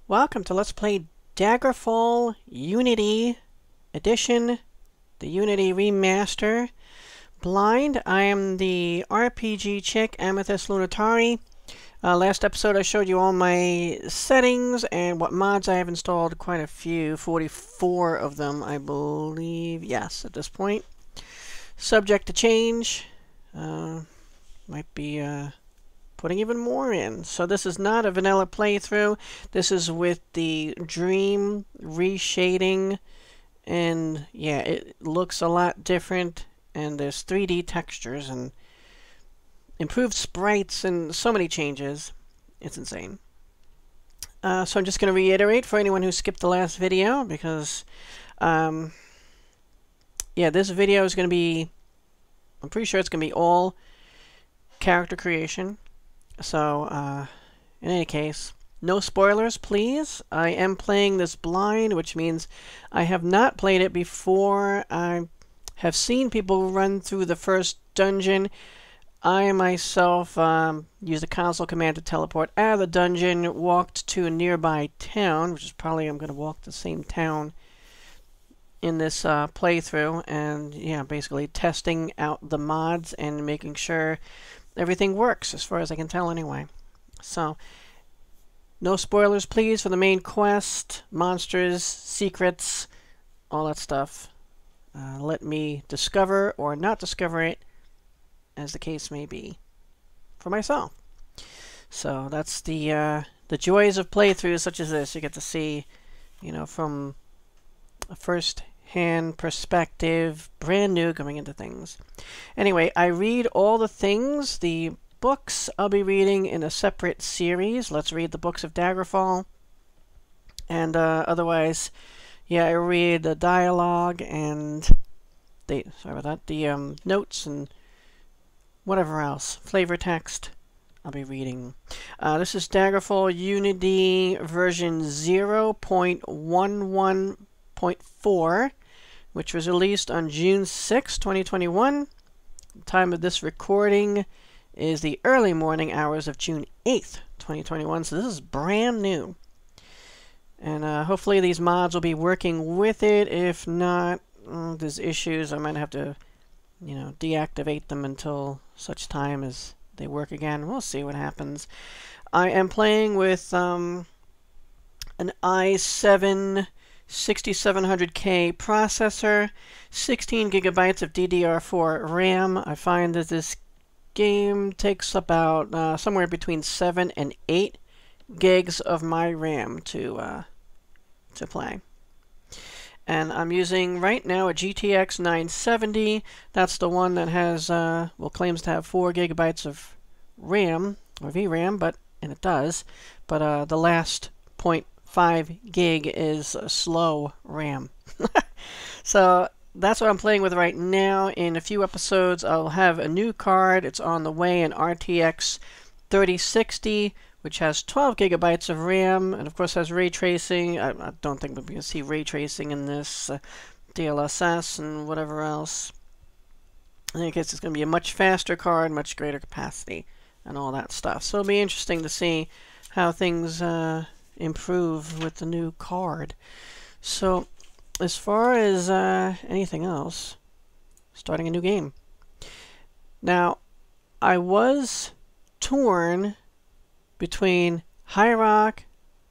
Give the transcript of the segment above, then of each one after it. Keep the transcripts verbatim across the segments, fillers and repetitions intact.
Welcome to Let's Play Daggerfall Unity Edition, the Unity Remaster. Blind, I am the R P G chick, Amethyst Lunatari. Uh, last episode I showed you all my settings and what mods I have installed. Quite a few, forty-four of them I believe, yes, at this point. Subject to change. Uh, might be... Uh, putting even more in. So this is not a vanilla playthrough. This is with the dream reshading, and yeah, it looks a lot different, and there's three D textures and improved sprites and so many changes. It's insane. Uh, so I'm just going to reiterate for anyone who skipped the last video, because um, yeah, this video is going to be, I'm pretty sure it's going to be all character creation. So, uh, in any case, no spoilers, please. I am playing this blind, which means I have not played it before. I have seen people run through the first dungeon. I myself um, used a console command to teleport out of the dungeon, walked to a nearby town, which is probably I'm going to walk the same town in this uh, playthrough, and yeah, basically testing out the mods and making sure everything works, as far as I can tell anyway. So, no spoilers, please, for the main quest, monsters, secrets, all that stuff. Uh, let me discover or not discover it, as the case may be, for myself. So that's the uh, the joys of playthroughs such as this. You get to see, you know, from a first-hand perspective, brand new, coming into things. Anyway, I read all the things, the books I'll be reading in a separate series. Let's read the books of Daggerfall. And uh, otherwise, yeah, I read the dialogue and the, sorry about that, the um, notes and whatever else, flavor text I'll be reading. Uh, this is Daggerfall Unity version zero point eleven point four, which was released on June sixth, twenty twenty-one. The time of this recording is the early morning hours of June eighth, twenty twenty-one, so this is brand new. And uh, hopefully these mods will be working with it. If not, uh, there's issues. I might have to, you know, deactivate them until such time as they work again. We'll see what happens. I am playing with um, an i seven sixty-seven hundred K processor, sixteen gigabytes of D D R four RAM. I find that this game takes about uh, somewhere between seven and eight gigs of my RAM to uh, to play. And I'm using right now a G T X nine seventy. That's the one that has uh, well, claims to have four gigabytes of RAM or V RAM, but and it does. But uh, the last point five gig is a slow RAM. So that's what I'm playing with right now. In a few episodes I'll have a new card. It's on the way, an R T X thirty sixty, which has twelve gigabytes of RAM, and of course has ray tracing. I, I don't think we're going to see ray tracing in this, uh, D L S S and whatever else. I guess it's going to be a much faster card, much greater capacity, and all that stuff. So it'll be interesting to see how things uh, improve with the new card. So as far as uh, anything else, starting a new game. Now, I was torn between High Rock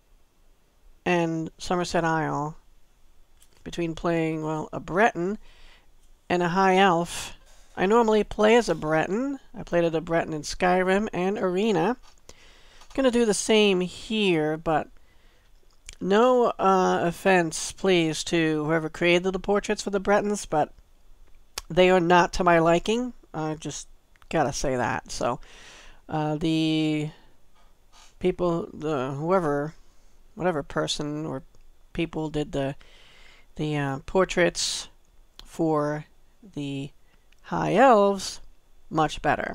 and Somerset Isle, between playing, well, a Breton and a High Elf. I normally play as a Breton. I played as a Breton in Skyrim and Arena. I'm going to do the same here, but no uh, offense, please, to whoever created the portraits for the Bretons, but they are not to my liking. I just gotta say that. So, uh, the people, the whoever, whatever person or people did the the uh, portraits for the High Elves, much better.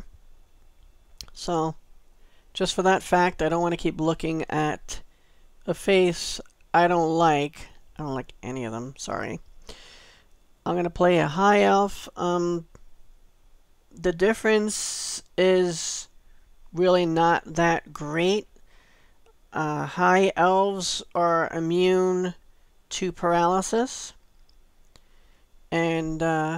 So, just for that fact, I don't want to keep looking at a face I don't like. I don't like any of them, sorry. I'm going to play a High Elf. Um, the difference is really not that great. uh, high elves are immune to paralysis, and uh,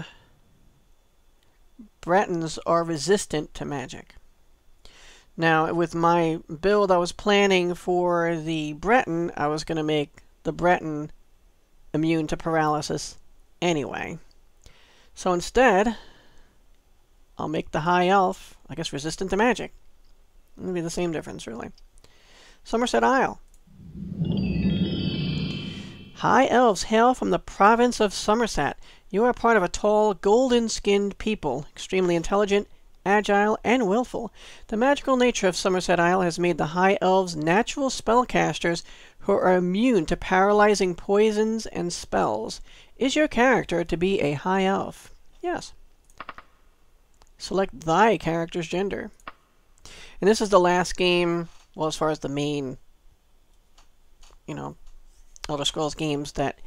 Bretons are resistant to magic. Now, with my build I was planning for the Breton, I was going to make the Breton immune to paralysis anyway. So instead, I'll make the High Elf, I guess, resistant to magic. It'll be the same difference, really. Somerset Isle. High Elves hail from the province of Somerset. You are part of a tall, golden-skinned people, extremely intelligent, agile, and willful. The magical nature of Somerset Isle has made the High Elves natural spellcasters who are immune to paralyzing poisons and spells. Is your character to be a High Elf? Yes. Select thy character's gender. And this is the last game, well, as far as the main, you know, Elder Scrolls games that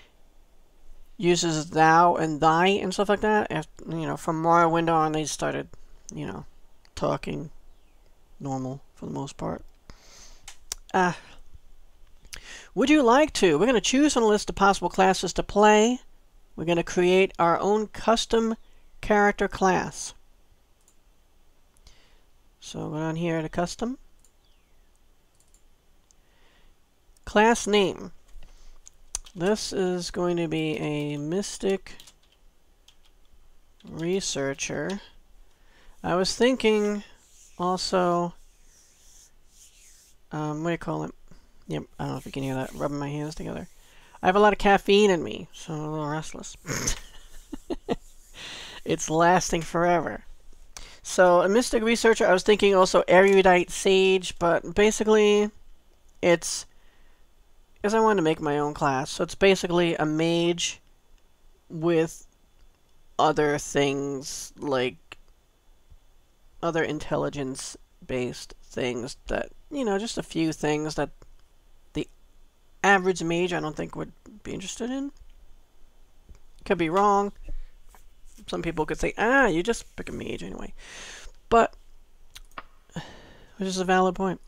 uses thou and thy and stuff like that. After, you know, from Morrowind on, they started, you know, talking normal for the most part. Uh, would you like to? We're going to choose from a list of possible classes to play. We're going to create our own custom character class. So go down here to custom. Class name. This is going to be a mystic researcher. I was thinking also, um, what do you call it? Yep, I don't know if you can hear that, rubbing my hands together. I have a lot of caffeine in me, so I'm a little restless. It's lasting forever. So, a mystic researcher, I was thinking also erudite sage, but basically, it's, because I wanted to make my own class, so it's basically a mage with other things, like other intelligence-based things that, you know, just a few things that the average mage I don't think would be interested in. Could be wrong. Some people could say, ah, you just pick a mage anyway. But, which is a valid point.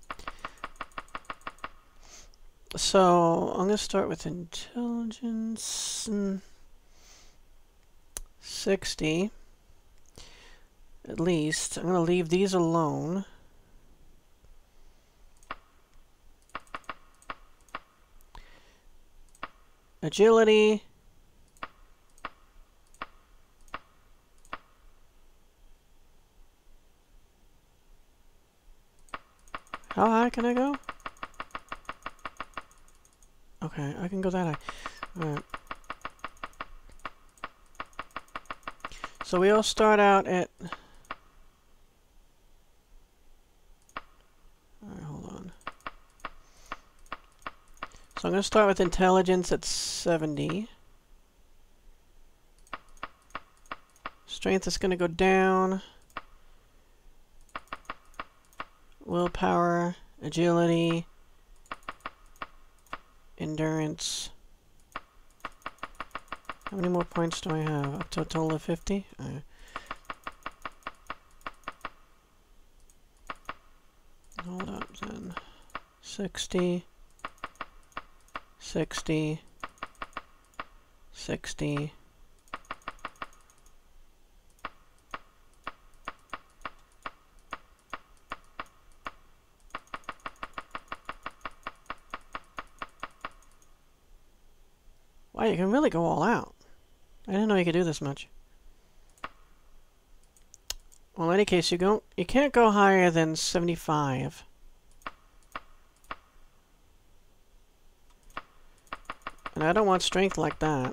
So, I'm going to start with intelligence sixty. At least. I'm going to leave these alone. Agility. How high can I go? Okay, I can go that high. Alright. So we all start out at... Alright, hold on. So I'm going to start with intelligence at seventy. Strength is going to go down. Willpower, agility, endurance. How many more points do I have? Up to a total of fifty? Right. Hold up then. sixty, sixty, sixty. Wow, you can really go all out. I didn't know you could do this much. Well, in any case, you go you can't go higher than seventy-five. And I don't want strength like that.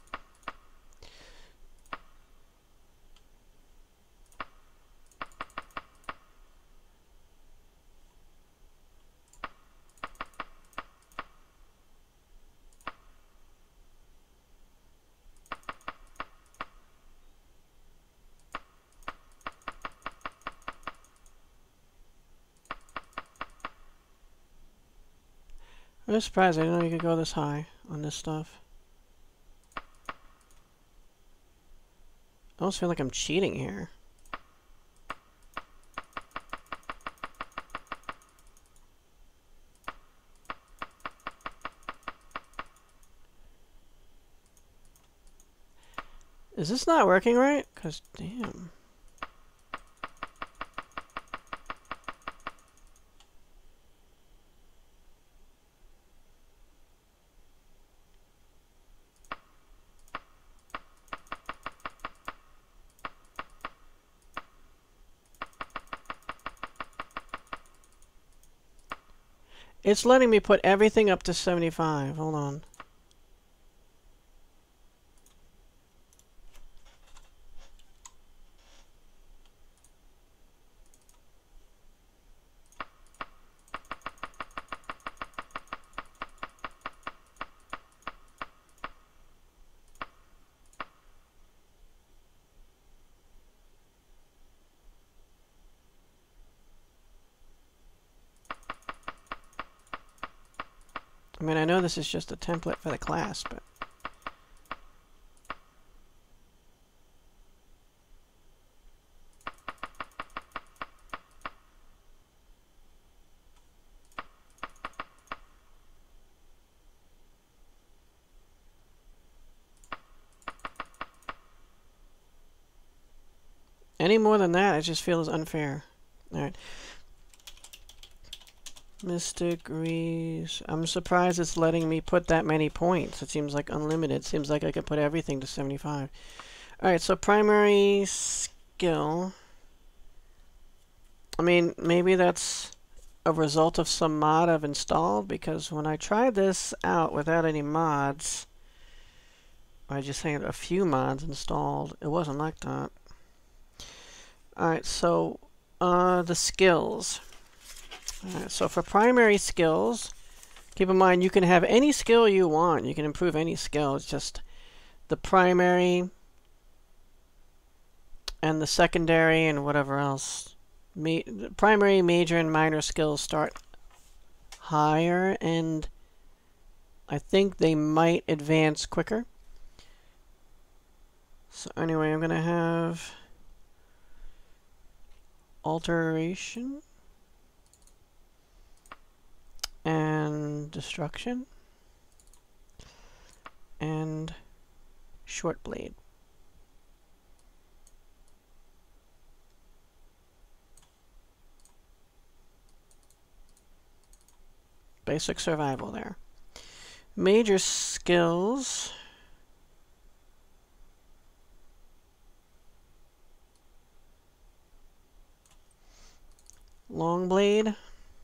I'm just surprised I didn't know you could go this high on this stuff. I almost feel like I'm cheating here. Is this not working right? Because, damn. It's letting me put everything up to seventy-five. Hold on. I mean, I know this is just a template for the class, but... any more than that, I just feel is unfair. Alright. Mystic Grease. I'm surprised it's letting me put that many points. It seems like unlimited. Seems like I could put everything to seventy-five. Alright, so primary skill. I mean, maybe that's a result of some mod I've installed, because when I tried this out without any mods, I just had a few mods installed, it wasn't like that. Alright, so uh, the skills. Alright, so for primary skills, keep in mind you can have any skill you want. You can improve any skill. It's just the primary and the secondary and whatever else. Ma the primary, major, and minor skills start higher, and I think they might advance quicker. So anyway, I'm going to have alteration and destruction and short blade. Basic survival there. Major skills. Long blade.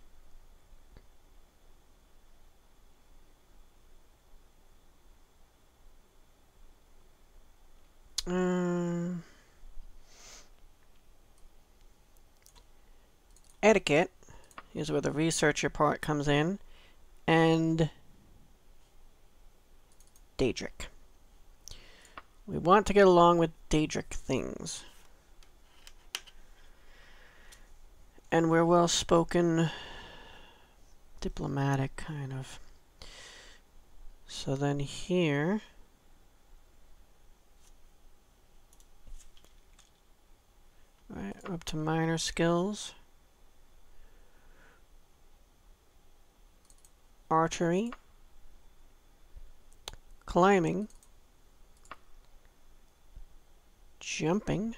Um, etiquette is where the researcher part comes in, and Daedric. We want to get along with Daedric things. And we're well-spoken, diplomatic, kind of. So then here... right, up to minor skills. Archery. Climbing. Jumping.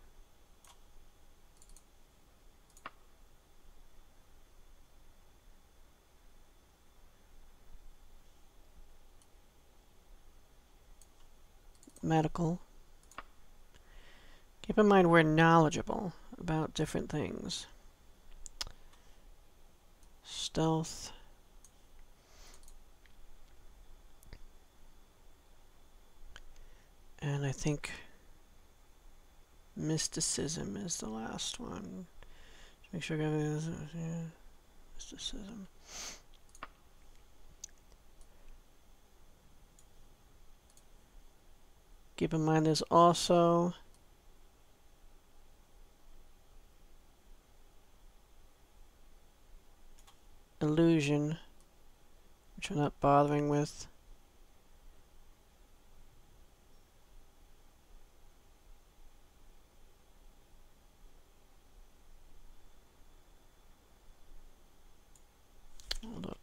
Medical. Keep in mind we're knowledgeable about different things. Stealth. And I think mysticism is the last one. Just make sure everything is, yeah, mysticism. Keep in mind there's also illusion, which we're not bothering with. Hold up.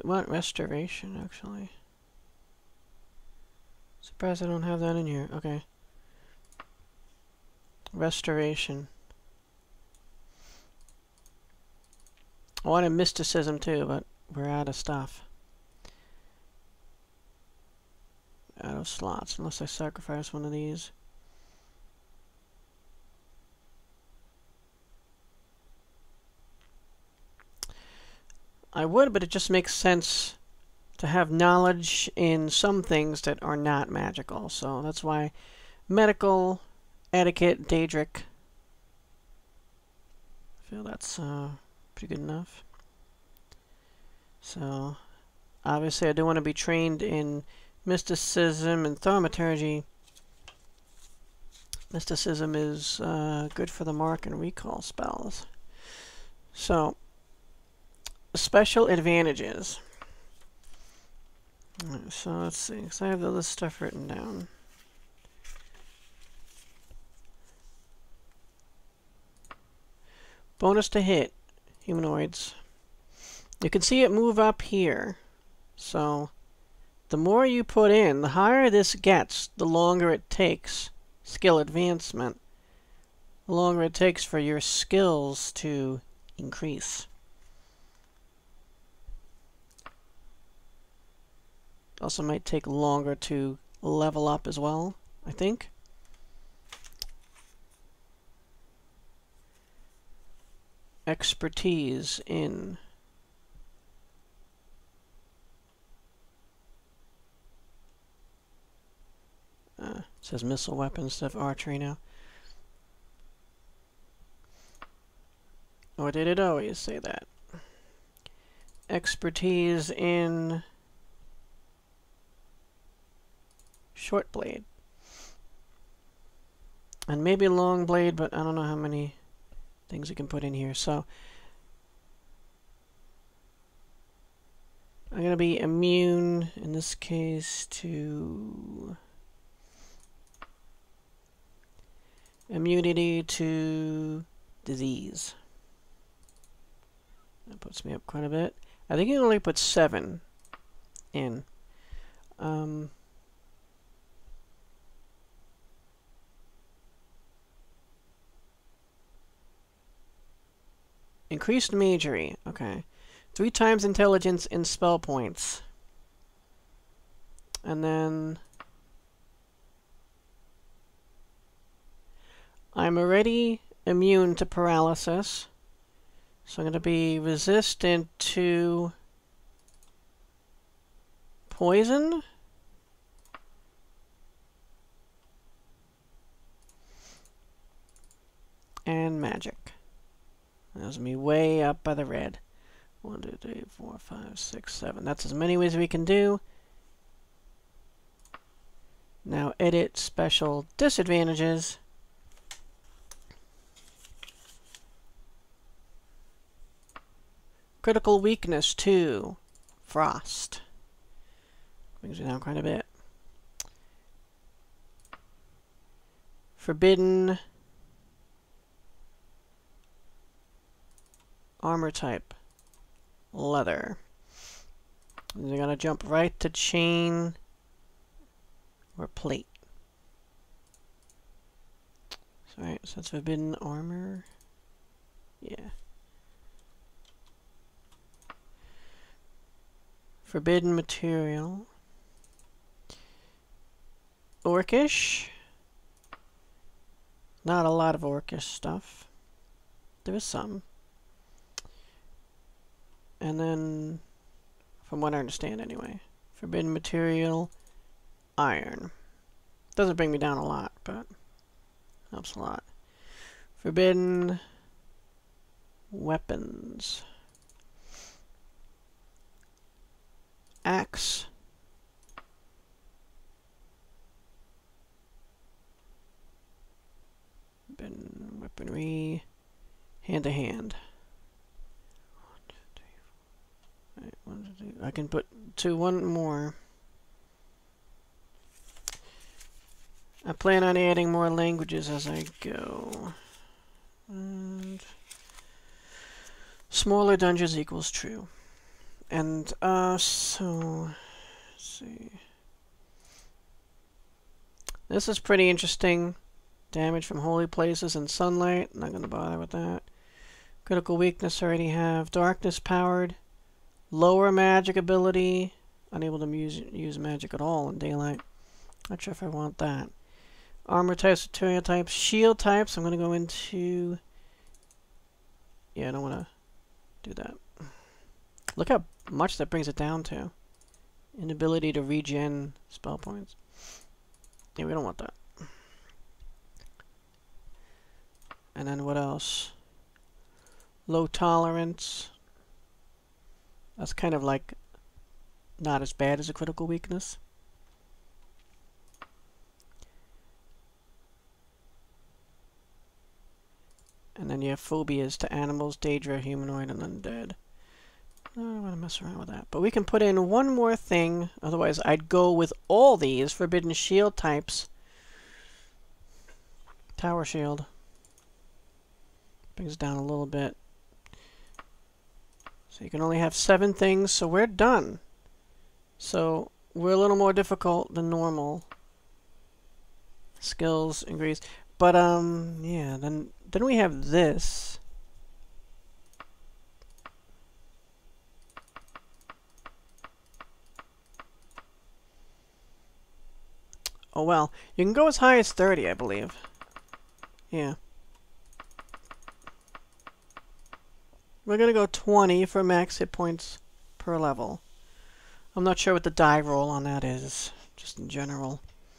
What? Restoration, actually. Surprised I don't have that in here. Okay. Restoration. I wanted mysticism too, but we're out of stuff. Out of slots, unless I sacrifice one of these. I would, but it just makes sense to have knowledge in some things that are not magical. So that's why medical, etiquette, Daedric. I feel that's uh, pretty good enough. So obviously I do want to be trained in mysticism and thaumaturgy. Mysticism is uh, good for the mark and recall spells. So, special advantages. Right, so let's see, because I have all this stuff written down. Bonus to hit, humanoids. You can see it move up here. So, the more you put in, the higher this gets, the longer it takes. Skill advancement. The longer it takes for your skills to increase. Also might take longer to level up as well, I think. Expertise in uh, it says missile weapons instead of archery now. Or did it always say that? Expertise in short blade. And maybe long blade, but I don't know how many things you can put in here. So I'm going to be immune, in this case, to immunity to disease. That puts me up quite a bit. I think you can only put seven in. Um, increased magery. Okay. Three times intelligence in spell points. And then I'm already immune to paralysis. So I'm going to be resistant to poison. And magic. That's me way up by the red. One, two, three, four, five, six, seven. That's as many ways we can do. Now edit special disadvantages. Critical weakness two. Frost. Brings it down quite a bit. Forbidden armor type. Leather. And you're gonna jump right to chain or plate. Alright, so that's forbidden armor. Yeah. Forbidden material. Orcish. Not a lot of orcish stuff. There is some. And then, from what I understand anyway, forbidden material, iron. Doesn't bring me down a lot, but helps a lot. Forbidden weapons. Axe. Forbidden weaponry. Hand to hand. I can put two, one more. I plan on adding more languages as I go. And smaller dungeons equals true. And, uh, so, let's see. This is pretty interesting. Damage from holy places and sunlight. Not going to bother with that. Critical weakness already have. Darkness powered. Lower magic ability. Unable to use, use magic at all in daylight. Not sure if I want that. Armor types, material types, shield types. I'm going to go into... Yeah, I don't want to do that. Look how much that brings it down to. Inability to regen spell points. Yeah, we don't want that. And then what else? Low tolerance. That's kind of like not as bad as a critical weakness. And then you have phobias to animals, Daedra, humanoid, and undead. I don't want to mess around with that. But we can put in one more thing. Otherwise, I'd go with all these forbidden shield types. Tower shield. Brings it down a little bit. So you can only have seven things, so we're done. So we're a little more difficult than normal. Skills increase. But, um, yeah, then, then we have this. Oh, well, you can go as high as thirty, I believe. Yeah. We're going to go twenty for max hit points per level. I'm not sure what the die roll on that is, just in general.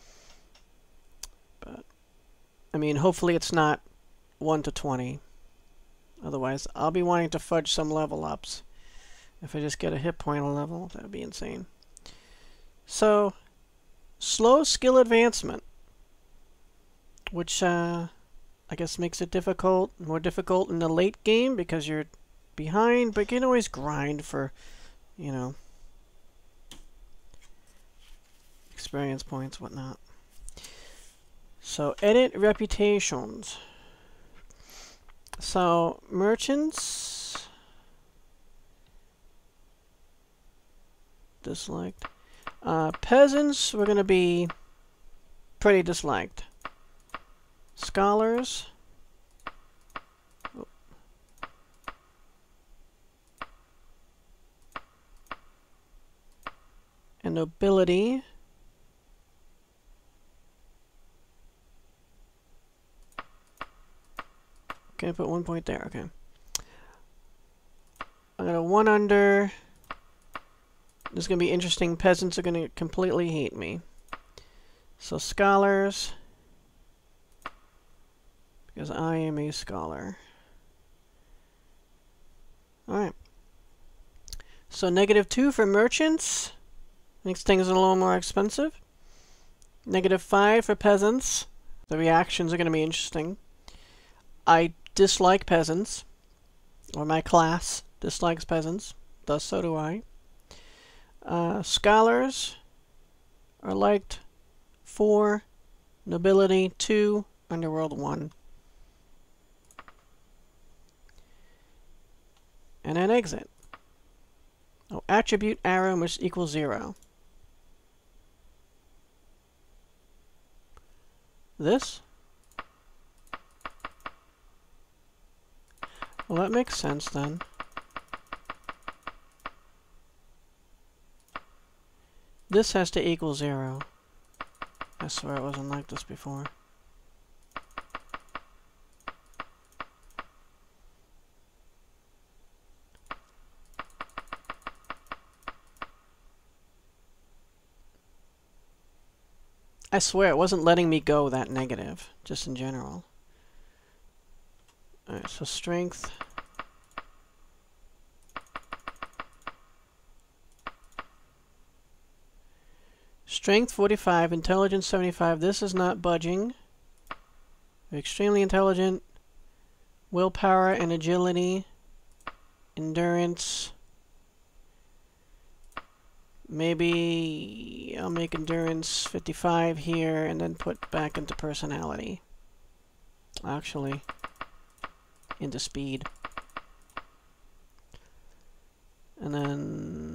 But, I mean, hopefully it's not one to twenty. Otherwise, I'll be wanting to fudge some level ups. If I just get a hit point level, that would be insane. So, slow skill advancement. Which, uh, I guess makes it difficult, more difficult in the late game because you're behind, but you can always grind for, you know, experience points, whatnot. So, edit reputations. So, merchants, disliked. Uh, peasants, we're going to be pretty disliked. Scholars, oh. And nobility. Okay, put one point there, okay. I'm gonna one under. This is gonna be interesting. Peasants are gonna completely hate me. So scholars, because I am a scholar. Alright. So negative two for merchants. Makes things a little more expensive. Negative five for peasants. The reactions are gonna be interesting. I dislike peasants, or my class dislikes peasants, thus so do I. Uh, scholars are liked four, nobility two, underworld one. And then exit. Oh, attribute arrow which equals zero. This? Well, that makes sense then. This has to equal zero. I swear it wasn't like this before. I swear it wasn't letting me go that negative, just in general. Alright, so strength. Strength forty-five, intelligence seventy-five. This is not budging. Extremely intelligent. Willpower and agility. Endurance. Maybe I'll make endurance fifty-five here and then put back into personality. Actually, into speed. And then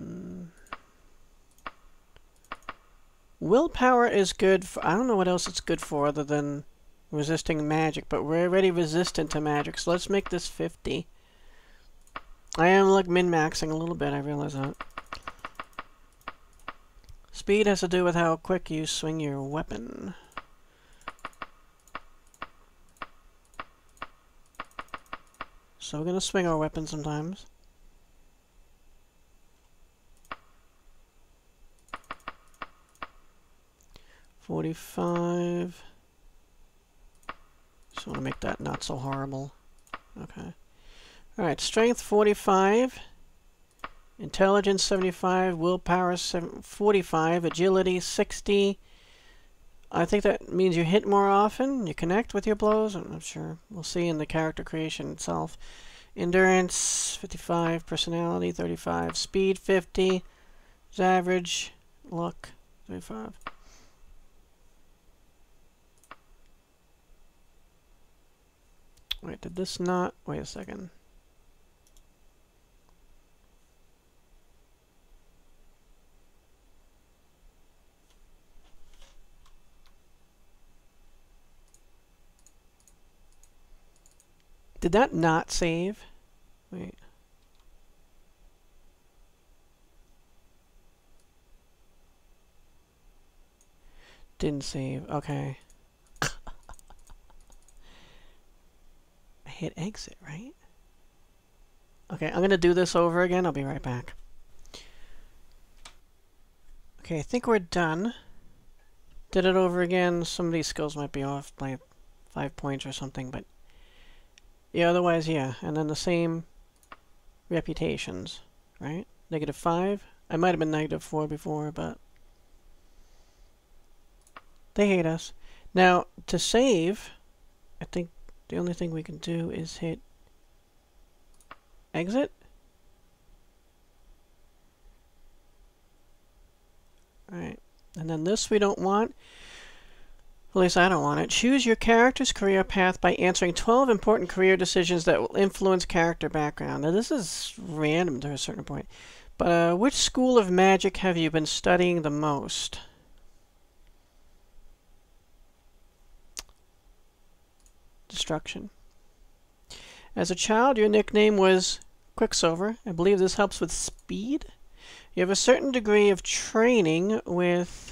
Willpower is good for, I don't know what else it's good for other than resisting magic, but we're already resistant to magic, so let's make this fifty. I am like min-maxing a little bit, I realize that. Speed has to do with how quick you swing your weapon. So we're gonna swing our weapon sometimes. forty-five. Just want to make that not so horrible. Okay. Alright, strength forty-five. Intelligence seventy-five. Willpower forty-five. Agility sixty. I think that means you hit more often. You connect with your blows. I'm not sure. We'll see in the character creation itself. Endurance fifty-five. Personality thirty-five. Speed fifty. Is average. Luck thirty-five. Wait, did this not... Wait a second. Did that not save? Wait. Didn't save. Okay. I hit exit, right? Okay, I'm gonna do this over again. I'll be right back. Okay, I think we're done. Did it over again. Some of these skills might be off by five points or something, but yeah, otherwise, yeah. And then the same reputations, right? Negative five. I might have been negative four before, but they hate us. Now, to save, I think the only thing we can do is hit exit. Alright, and then this we don't want. At least I don't want it. Choose your character's career path by answering twelve important career decisions that will influence character background. Now this is random to a certain point. But uh, which school of magic have you been studying the most? Destruction. As a child, your nickname was Quicksilver. I believe this helps with speed. You have a certain degree of training with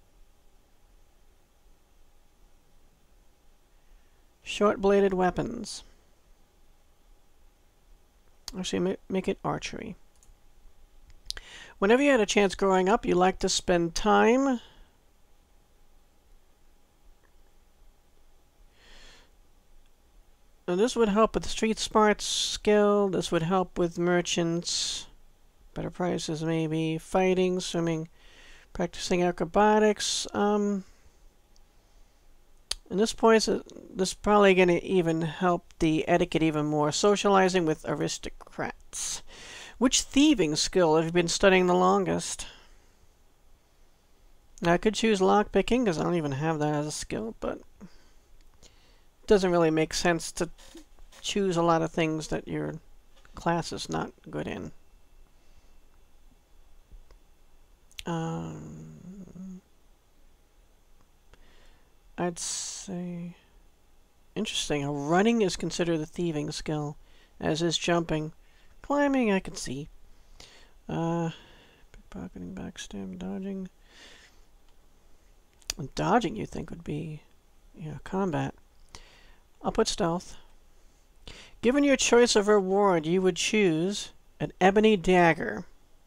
short-bladed weapons. Actually, make it archery. Whenever you had a chance growing up, you liked to spend time and this would help with street smarts skill. This would help with merchants. Better prices, maybe. Fighting, swimming, practicing acrobatics. Um, and this point, this is probably going to even help the etiquette even more. Socializing with aristocrats. Which thieving skill have you been studying the longest? Now, I could choose lockpicking, because I don't even have that as a skill, but it doesn't really make sense to choose a lot of things that your class is not good in. Um, I'd say... Interesting. Running is considered a thieving skill, as is jumping. Climbing, I can see. Uh, pickpocketing, backstab, dodging. And dodging, you think, would be, yeah, combat. I'll put stealth. Given your choice of reward, you would choose an ebony dagger.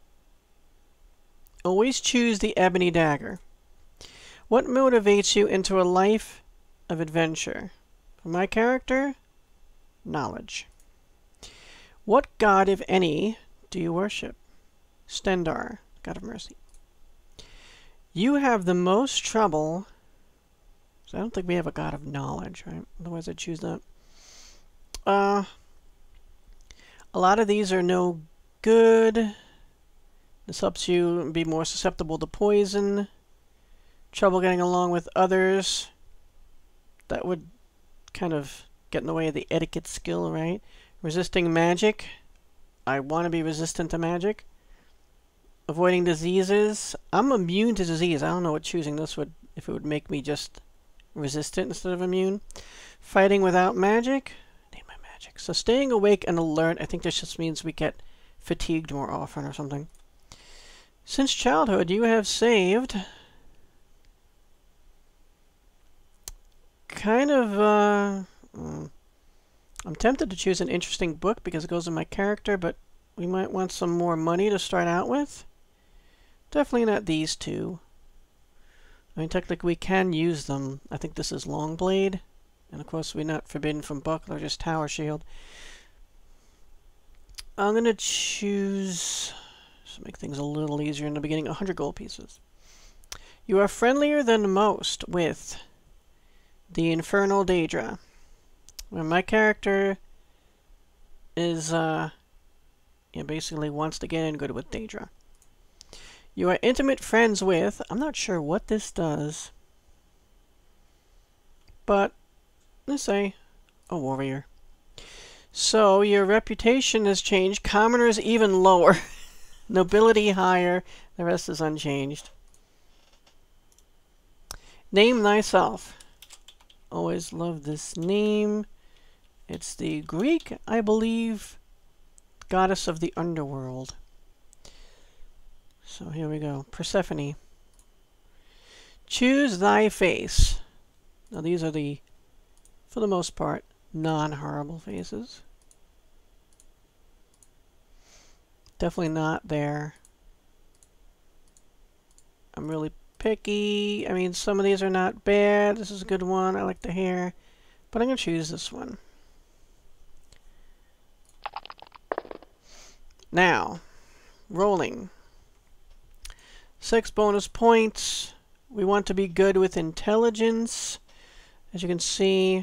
Always choose the ebony dagger. What motivates you into a life of adventure? For my character, knowledge. What god, if any, do you worship? Stendar, god of mercy. You have the most trouble... So I don't think we have a god of knowledge, right? Otherwise I'd choose that. Uh, a lot of these are no good. This helps you be more susceptible to poison. Trouble getting along with others. That would kind of get in the way of the etiquette skill, right? Resisting magic. I want to be resistant to magic. Avoiding diseases. I'm immune to disease. I don't know what choosing this would, if it would make me just resistant instead of immune. Fighting without magic. I need my magic. So staying awake and alert. I think this just means we get fatigued more often or something. Since childhood, you have saved kind of, uh, mm, I'm tempted to choose an interesting book because it goes in my character, but we might want some more money to start out with. Definitely not these two. I mean, technically we can use them. I think this is Longblade. And of course we're not forbidden from Buckler, just Tower Shield. I'm going to choose, to make things a little easier in the beginning, one hundred gold pieces. You are friendlier than most with the Infernal Daedra. When my character is, uh, yeah, basically wants to get in good with Daedra. You are intimate friends with, I'm not sure what this does, but let's say a warrior. So your reputation has changed. Commoners even lower. Nobility higher. The rest is unchanged. Name thyself. Always love this name. It's the Greek, I believe, goddess of the underworld. So here we go. Persephone. Choose thy face. Now these are the, for the most part, non-horrible faces. Definitely not there. I'm really picky. I mean, some of these are not bad. This is a good one. I like the hair. But I'm going to choose this one. Now, rolling. Six bonus points. We want to be good with intelligence. As you can see,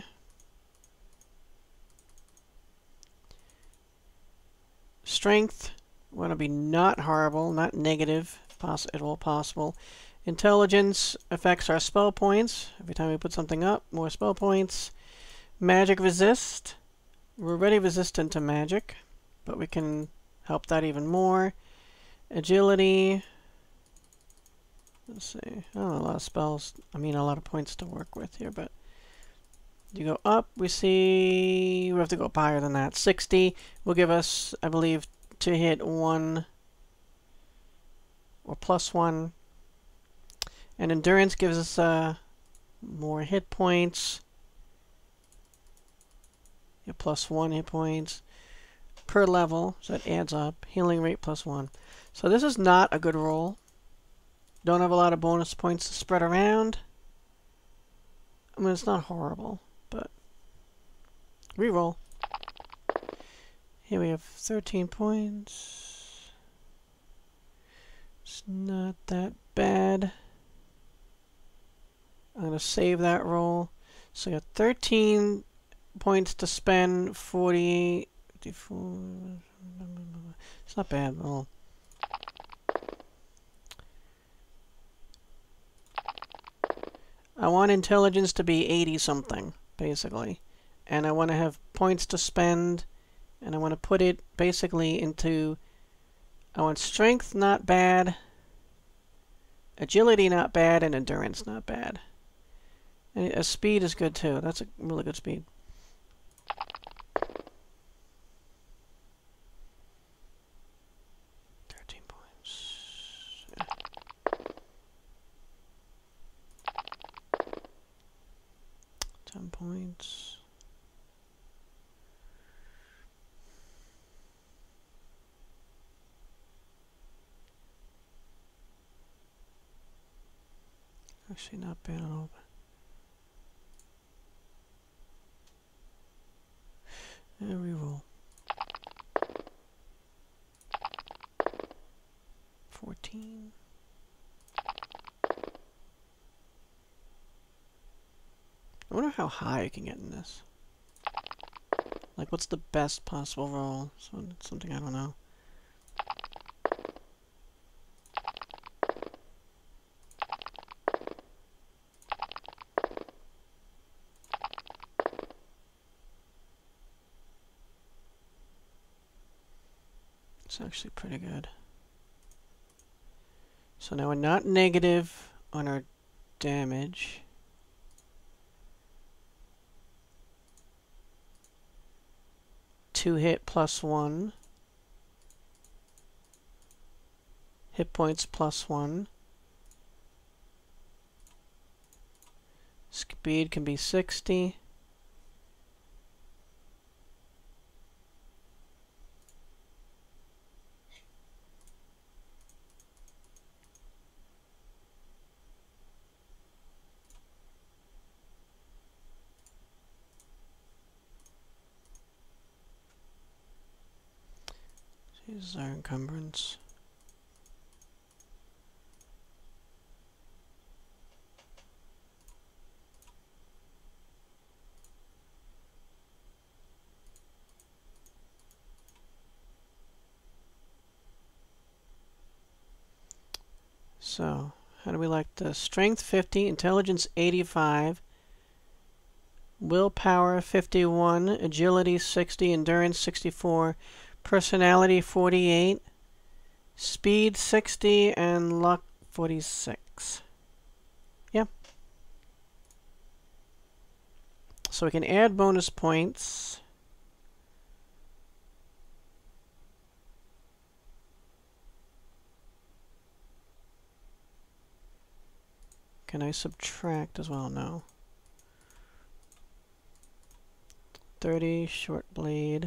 strength. We want to be not horrible, not negative, poss at all possible. Intelligence affects our spell points. Every time we put something up, more spell points. Magic resist. We're already resistant to magic, but we can help that even more. Agility. Let's see. I don't know, a lot of spells. I mean, a lot of points to work with here, but you go up, we see we have to go up higher than that. sixty will give us, I believe, to hit one or plus one. And endurance gives us uh, more hit points. Yeah, plus one hit points per level, so that adds up. Healing rate plus one. So this is not a good roll. Don't have a lot of bonus points to spread around. I mean, it's not horrible, but reroll. Here we have thirteen points. It's not that bad. I'm going to save that roll. So I got thirteen points to spend, forty-eight, fifty-four. It's not bad at all. I want intelligence to be eighty something, basically. And I want to have points to spend, and I want to put it basically into, I want strength not bad, agility not bad, and endurance not bad. And a speed is good too. That's a really good speed. thirteen points. Yeah. ten points. Actually, not bad at all. And reroll. fourteen. I wonder how high I can get in this. Like, what's the best possible roll? So, something I don't know. It's actually pretty good. So now we're not negative on our damage. Two hit plus one. Hit points plus one. Speed can be sixty. This is our encumbrance. So, how do we like this? Strength fifty, intelligence eighty-five, willpower fifty-one, agility sixty, endurance sixty-four, personality forty-eight, speed sixty, and luck forty-six. Yeah. So we can add bonus points. Can I subtract as well? No. thirty, short blade.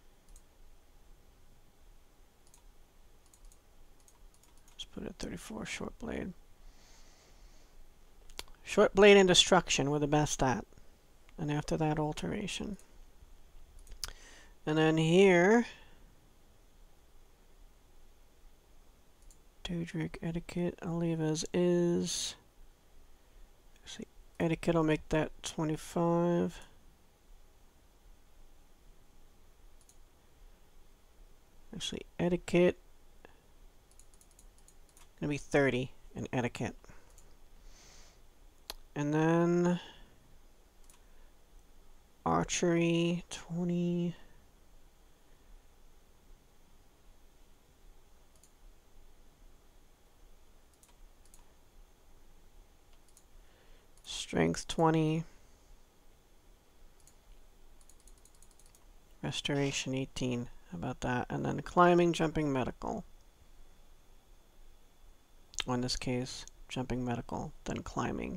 Let's put it at thirty-four, short blade. Short blade and destruction were the best at. And after that, alteration. And then here, Daedric etiquette, I'll leave as is. See, etiquette, I'll make that twenty-five. Actually, etiquette gonna be thirty in etiquette. And then archery twenty. Strength twenty. Restoration eighteen. How about that? And then climbing, jumping, medical. Or in this case, jumping, medical, then climbing.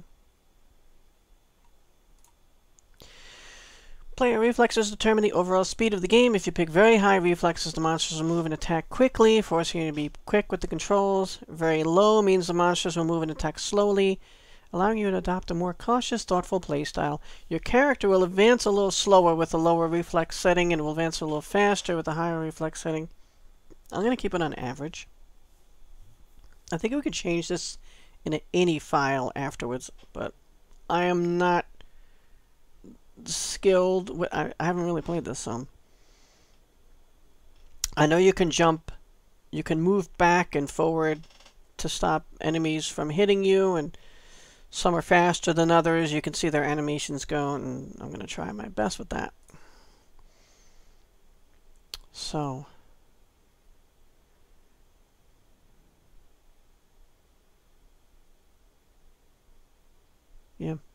Player reflexes determine the overall speed of the game. If you pick very high reflexes, the monsters will move and attack quickly, forcing you to be quick with the controls. Very low means the monsters will move and attack slowly, allowing you to adopt a more cautious, thoughtful playstyle. Your character will advance a little slower with a lower reflex setting and will advance a little faster with a higher reflex setting. I'm going to keep it on average. I think we could change this in any file afterwards, but I am not skilled. With, I, I haven't really played this some. I know you can jump, you can move back and forward to stop enemies from hitting you, and some are faster than others. You can see their animations go, and I'm going to try my best with that. So, yeah.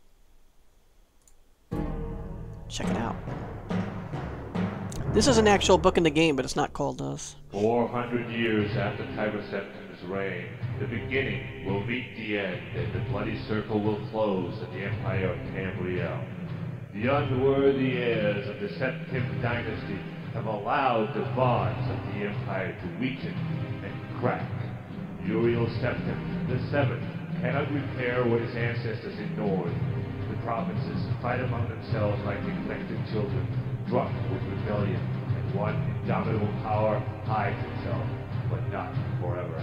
Check it out. This is an actual book in the game, but it's not called this. Four hundred years after Tiber Septim's reign, the beginning will meet the end, and the bloody circle will close at the Empire of Tamriel. The unworthy heirs of the Septim dynasty have allowed the bonds of the Empire to weaken and crack. Uriel Septim the seventh cannot repair what his ancestors ignored. The provinces fight among themselves like neglected children, drunk with rebellion, and one indomitable power hides itself, but not forever.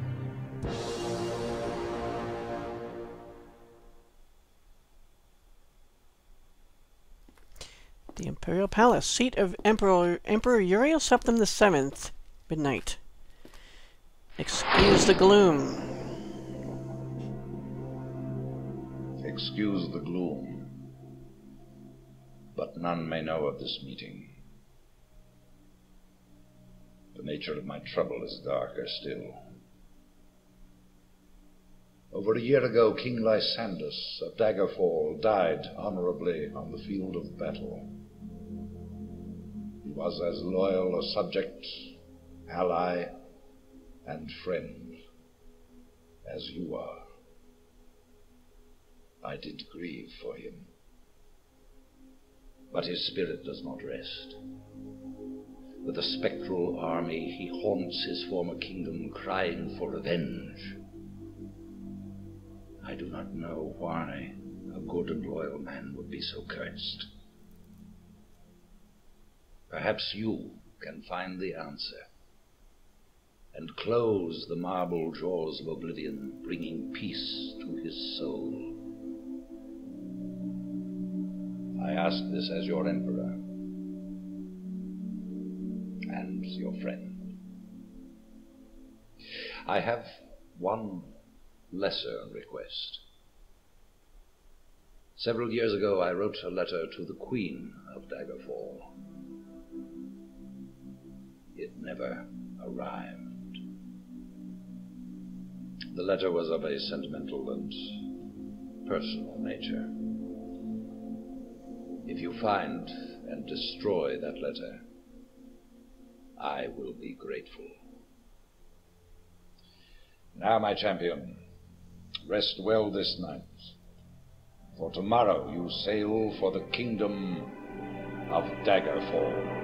The Imperial Palace, seat of Emperor Emperor Uriel Septim the seventh, midnight. Excuse the gloom. Excuse the gloom, but none may know of this meeting. The nature of my trouble is darker still. Over a year ago, King Lysandus of Daggerfall died honorably on the field of battle. He was as loyal a subject, ally, and friend as you are. I did grieve for him, but his spirit does not rest. With a spectral army, he haunts his former kingdom, crying for revenge. I do not know why a good and loyal man would be so cursed. Perhaps you can find the answer and close the marble jaws of oblivion, bringing peace to his soul. I ask this as your emperor and your friend. I have one lesser request. Several years ago, I wrote a letter to the Queen of Daggerfall. It never arrived. The letter was of a sentimental and personal nature. If you find and destroy that letter, I will be grateful. Now, my champion, rest well this night, for tomorrow you sail for the kingdom of Daggerfall.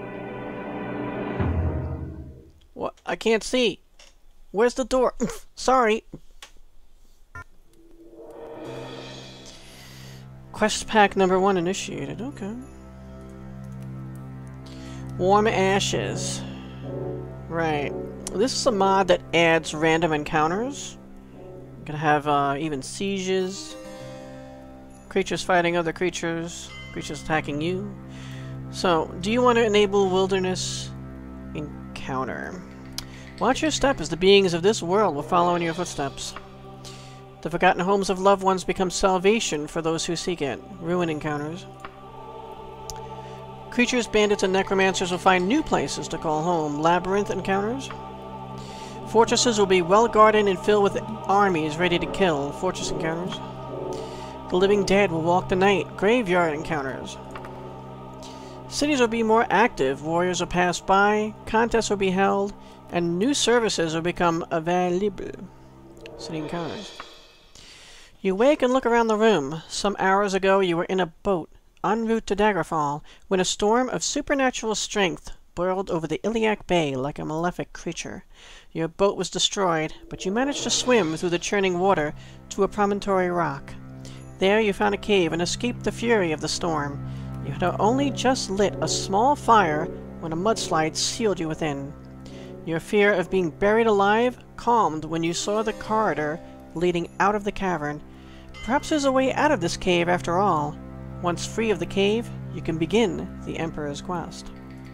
What? I can't see. Where's the door? Sorry. Quest pack number one initiated. Okay. Warm Ashes. Right. This is a mod that adds random encounters. You can have uh, even sieges, creatures fighting other creatures, creatures attacking you. So, do you want to enable wilderness encounter? Watch your step as the beings of this world will follow in your footsteps. The forgotten homes of loved ones become salvation for those who seek it. Ruin encounters. Creatures, bandits, and necromancers will find new places to call home. Labyrinth encounters. Fortresses will be well guarded and filled with armies ready to kill. Fortress encounters. The living dead will walk the night. Graveyard encounters. Cities will be more active. Warriors will pass by. Contests will be held. And new services will become available. City encounters. You wake and look around the room. Some hours ago you were in a boat, en route to Daggerfall, when a storm of supernatural strength boiled over the Iliac Bay like a malefic creature. Your boat was destroyed, but you managed to swim through the churning water to a promontory rock. There you found a cave and escaped the fury of the storm. You had only just lit a small fire when a mudslide sealed you within. Your fear of being buried alive calmed when you saw the corridor leading out of the cavern. Perhaps there's a way out of this cave after all. Once free of the cave, you can begin the Emperor's quest.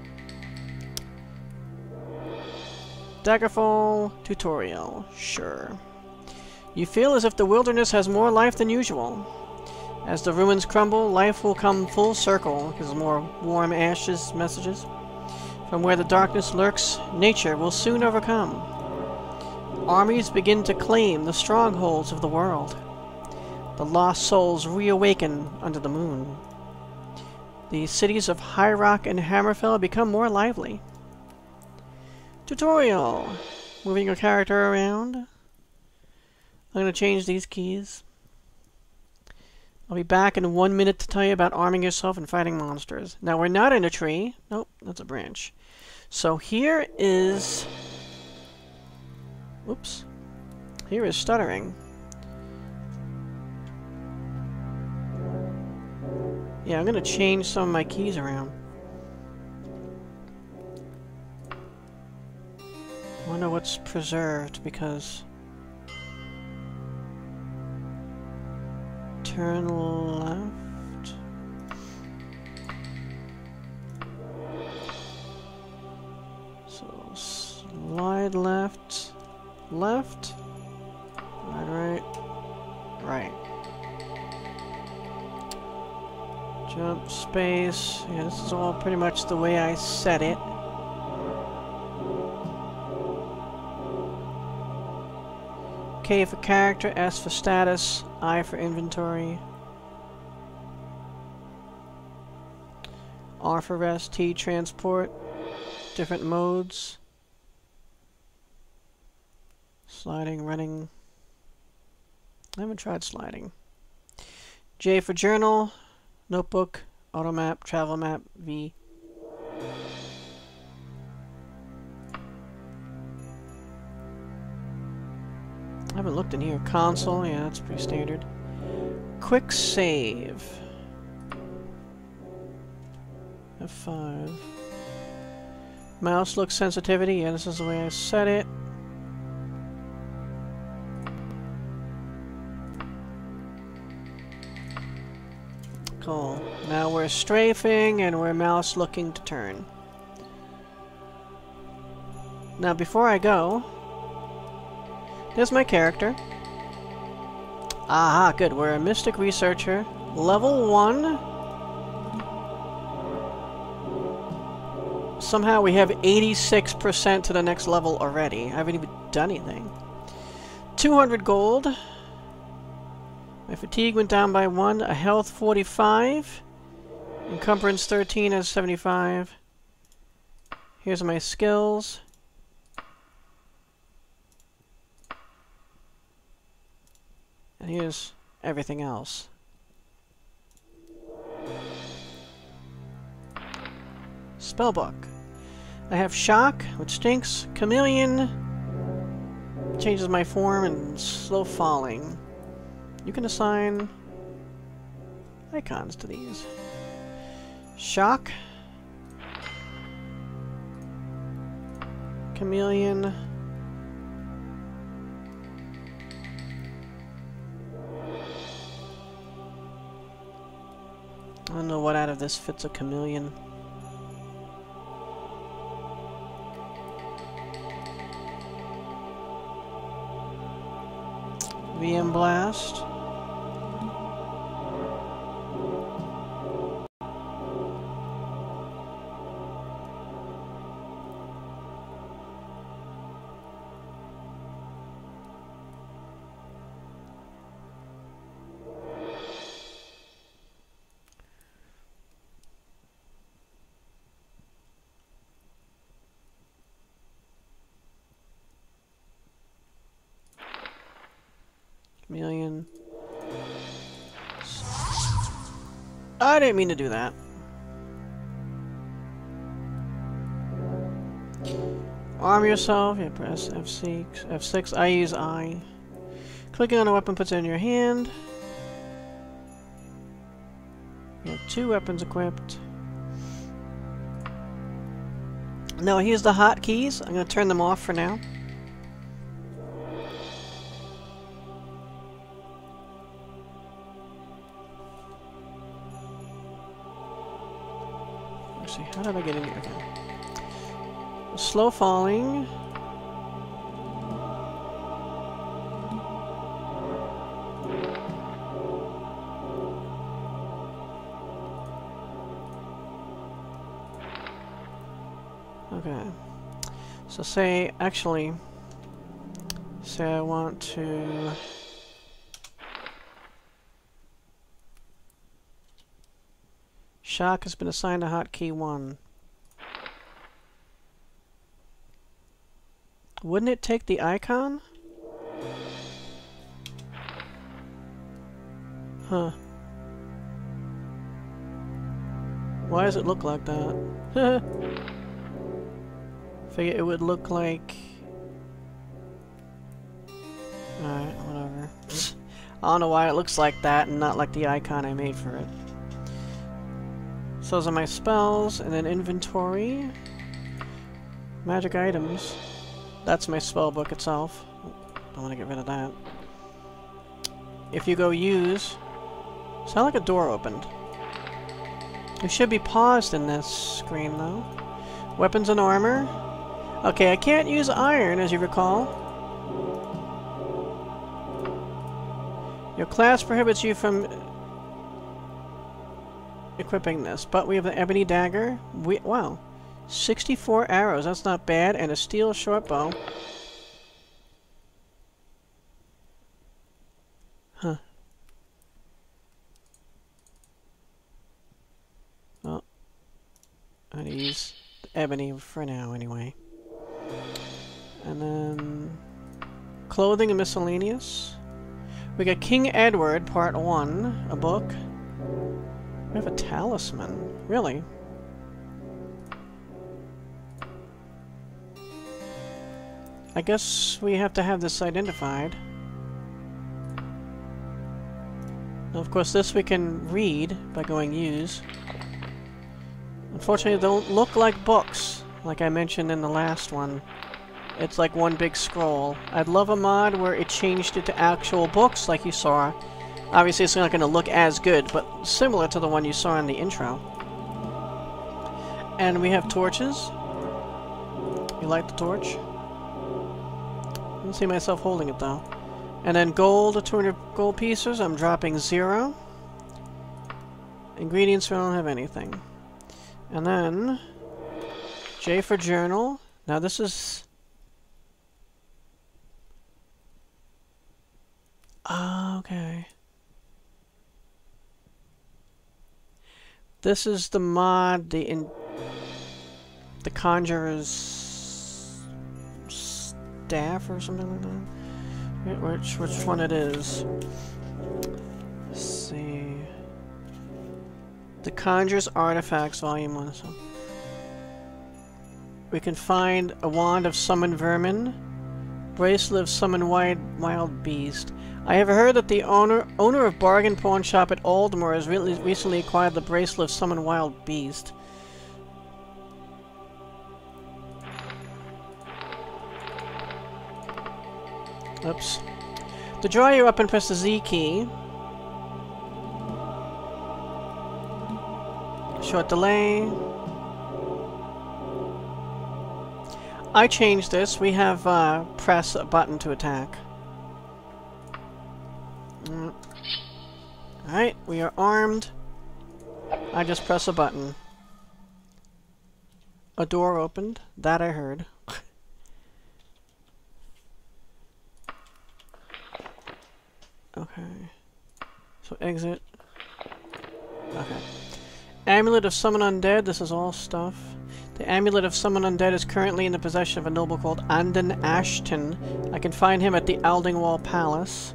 Daggerfall tutorial. Sure. You feel as if the wilderness has more life than usual. As the ruins crumble, life will come full circle, because more warm ashes messages. From where the darkness lurks, nature will soon overcome. Armies begin to claim the strongholds of the world. The lost souls reawaken under the moon. The cities of High Rock and Hammerfell become more lively. Tutorial. Moving your character around. I'm going to change these keys. I'll be back in one minute to tell you about arming yourself and fighting monsters. Now, we're not in a tree. Nope, that's a branch. So here is... Whoops. Here is stuttering. Yeah, I'm going to change some of my keys around. I wonder what's preserved, because... Turn left. So slide left, left, right, right, right. Jump, space. Yeah, this is all pretty much the way I set it. K for character, S for status, I for inventory, R for rest, T transport, different modes, sliding, running. I haven't tried sliding. J for journal, notebook, auto map, travel map, V. I haven't looked in here. Console, yeah, that's pretty standard. Quick save. F five. Mouse look sensitivity, yeah, this is the way I set it. Cool. Now we're strafing and we're mouse looking to turn. Now before I go, there's my character. Aha, good. We're a mystic researcher. Level one. Somehow we have eighty-six percent to the next level already. I haven't even done anything. two hundred gold. My fatigue went down by one. A health forty-five. Encumbrance thirteen as seventy-five. Here's my skills. And here's everything else. Spellbook. I have Shock, which stinks. Chameleon. Changes my form, and Slow Falling. You can assign icons to these. Shock. Chameleon. I don't know what out of this fits a chameleon. V M Blast. Chameleon. I didn't mean to do that. Arm yourself. Yeah, press F six. F six. I use I. Clicking on a weapon puts it in your hand. You have two weapons equipped. Now here's the hotkeys. I'm going to turn them off for now. Let's see, how did I get in here? Okay. Slow falling. Okay. So say, actually, say I want to Shock has been assigned a hotkey one. Wouldn't it take the icon? Huh. Why does it look like that? Figure it would look like... Alright, whatever. I don't know why it looks like that and not like the icon I made for it. So those are my spells, and then inventory. Magic items. That's my spell book itself. Don't want to get rid of that. If you go use... Sound like a door opened. It should be paused in this screen, though. Weapons and armor. Okay, I can't use iron, as you recall. Your class prohibits you from equipping this, but we have the ebony dagger. We wow, sixty-four arrows. That's not bad, and a steel short bow. ebony for now, anyway. And then clothing and miscellaneous. We got King Edward, Part One, a book. We have a talisman. Really? I guess we have to have this identified. Now, of course, this we can read by going use. Unfortunately, they don't look like books, like I mentioned in the last one. It's like one big scroll. I'd love a mod where it changed it to actual books, like you saw. Obviously, it's not going to look as good, but similar to the one you saw in the intro. And we have torches. You like the torch? I don't see myself holding it, though. And then gold, two hundred gold pieces. I'm dropping zero. Ingredients, we don't have anything. And then J for journal. Now this is... Ah, okay. This is the mod, the in... the Conjurer's staff or something like that. Which, which one it is. Let's see. The Conjurer's Artifacts, Volume one. So we can find a Wand of Summon Vermin, Bracelet of Summon Wild, wild Beast. I have heard that the owner owner of Bargain Pawn Shop at Aldmore has really recently acquired the Bracelet of Summon Wild Beast. Oops. To draw you up and press the Z key. Short delay. I changed this. We have uh, press a button to attack. Mm. Alright, we are armed. I just press a button. A door opened. That I heard. Okay. So exit. Okay. Amulet of Summon Undead. This is all stuff. The Amulet of Summon Undead is currently in the possession of a noble called Andon Ashton. I can find him at the Aldingwall Palace.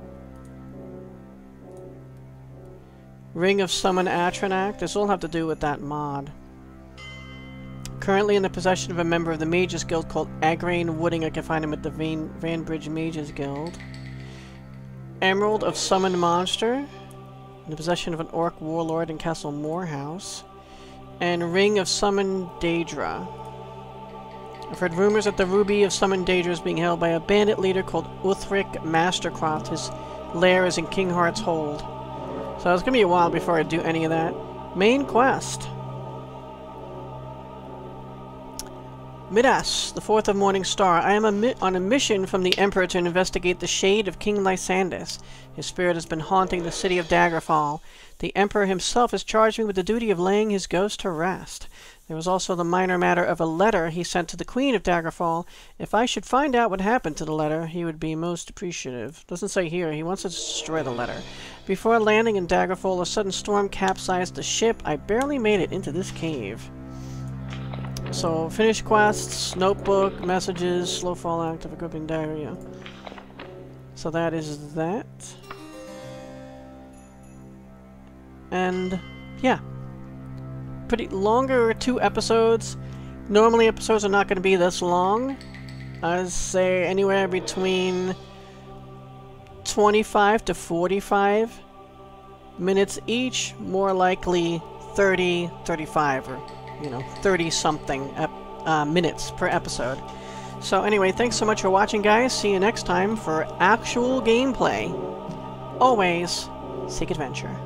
Ring of Summon Atronak. This will have to do with that mod. Currently in the possession of a member of the Mages Guild called Agrain Wooding. I can find him at the Van Vanbridge Mages Guild. Emerald of Summon Monster, in the possession of an Orc Warlord in Castle Morehouse. And Ring of Summon Daedra. I've heard rumors that the Ruby of Summon Daedra is being held by a bandit leader called Uthric Mastercroft. His lair is in King Heart's Hold. So it's going to be a while before I do any of that. Main quest. Midas, the fourth of Morning Star. I am a mi on a mission from the Emperor to investigate the shade of King Lysandus. His spirit has been haunting the city of Daggerfall. The Emperor himself has charged me with the duty of laying his ghost to rest. There was also the minor matter of a letter he sent to the Queen of Daggerfall. If I should find out what happened to the letter, he would be most appreciative. Doesn't say here. He wants to destroy the letter. Before landing in Daggerfall, a sudden storm capsized the ship. I barely made it into this cave. So, finish quests, notebook, messages, slow fall active, equipping diarrhea. So that is that. And, yeah. Pretty longer two episodes. Normally episodes are not going to be this long. I'd say anywhere between twenty-five to forty-five minutes each. More likely thirty, thirty-five, or you know, thirty something uh, minutes per episode. So anyway, thanks so much for watching, guys. See you next time for actual gameplay. Always seek adventure.